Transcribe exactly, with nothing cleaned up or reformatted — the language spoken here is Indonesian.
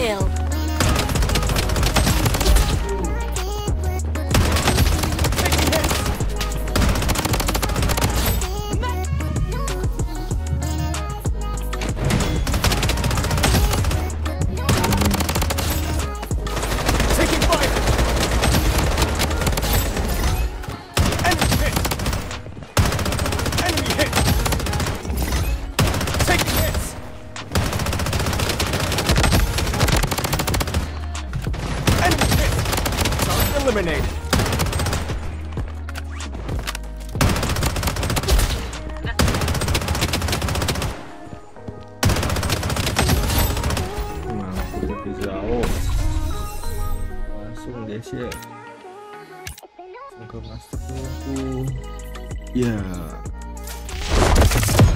kill. Eliminated. Mampu lebih jauh. Langsung guys ya. Langsung ke master aku. Ya.